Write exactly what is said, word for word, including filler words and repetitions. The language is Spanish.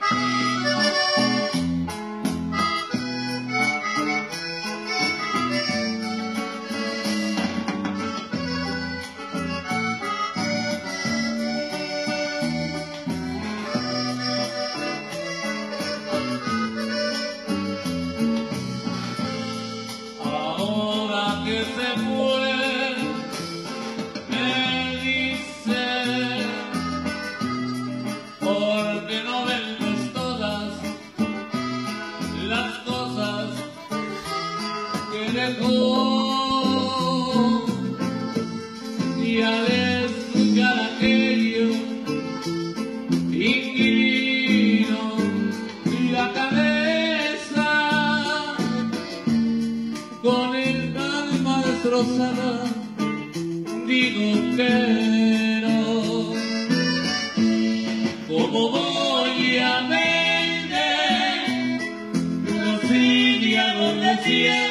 Que se fue, me dice, porque no vemos todas las cosas que dejó, y al escuchar aquello inclino la cabeza con el destrozada, digo que no. ¿Cómo voy a vender los días donde siempre